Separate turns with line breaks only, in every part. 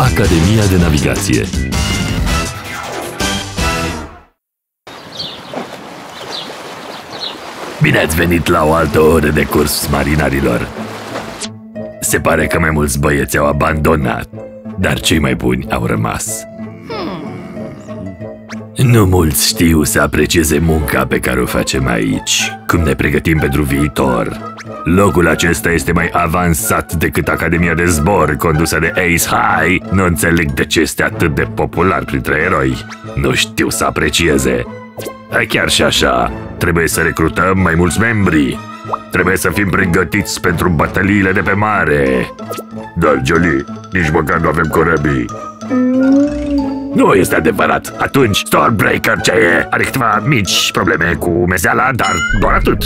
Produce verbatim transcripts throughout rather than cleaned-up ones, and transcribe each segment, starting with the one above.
Academia de Navigație. Bine ați venit la o altă oră de curs, marinarilor. Se pare că mai mulți băieți au abandonat, dar cei mai buni au rămas. Nu mulți știu să aprecieze munca pe care o facem aici, cum ne pregătim pentru viitor. Locul acesta este mai avansat decât Academia de Zbor condusă de Ace High. Nu înțeleg de ce este atât de popular printre eroi. Nu știu să aprecieze. Chiar și așa, trebuie să recrutăm mai mulți membri. Trebuie să fim pregătiți pentru bătăliile de pe mare. Dar, Jolie, nici măcar nu avem corăbii. Nu este adevărat. Atunci, Stormbreaker ce e? Are câteva mici probleme cu mezeala, dar doar atât.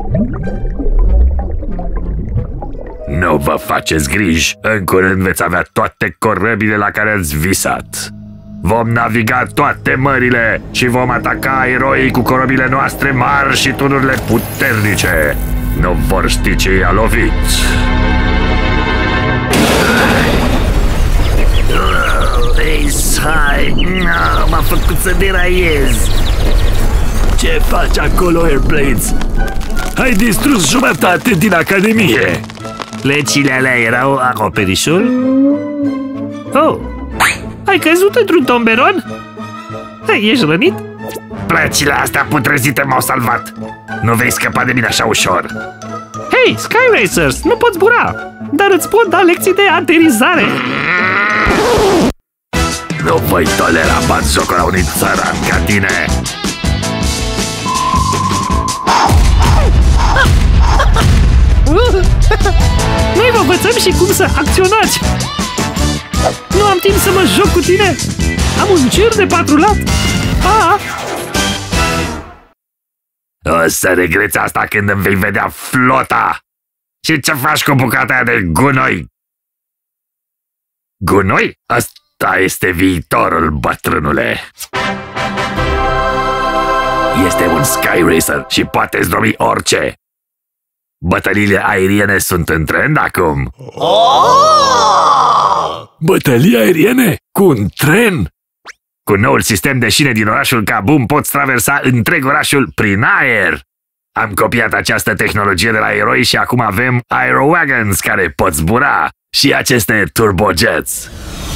Nu vă faceți griji. În curând veți avea toate corăbile la care ați visat. Vom naviga toate mările și vom ataca eroii cu corăbile noastre mari și tunurile puternice. Nu vor ști ce i-a lovit. M-a făcut să deraiez. Ce faci acolo, Airblades? Ai distrus jumătate din Academie.
Plăcile alea erau acoperișul? Oh, ai căzut într-un tomberon? Hai, ești rănit?
Plăcile astea putrezite m-au salvat. Nu vei scăpa de mine așa ușor.
Hei, Sky Racers, nu poți zbura, dar îți pot da lecții de aterizare.
Nu voi tolera batjocul la unui țăran ca tine.
Noi vă învățăm și cum să acționați. Nu am timp să mă joc cu tine. Am un cer de patrulat. Pa!
O să regreți asta când îmi vei vedea flota. Și ce faci cu bucata aia de gunoi? Gunoi? Asta este viitorul, bătrânule. Este un Sky Racer și poate zdrobi orice. Bătăliile aeriene sunt în trend acum. Oh! Bătălii aeriene? Cu un tren? Cu noul sistem de șine din orașul Kaboom poți traversa întreg orașul prin aer. Am copiat această tehnologie de la eroi și acum avem aerowagons care pot zbura și aceste turbojets.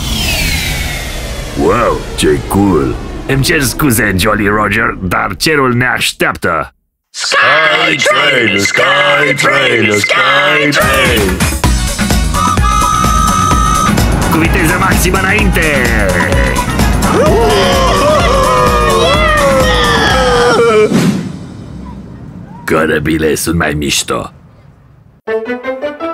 Wow, ce cool! Îmi cer scuze, Jolly Roger, dar cerul ne așteaptă.
Sky Train, Sky Train, Sky Train.
Cu viteză maximă înainte! Corăbile sunt mai mișto.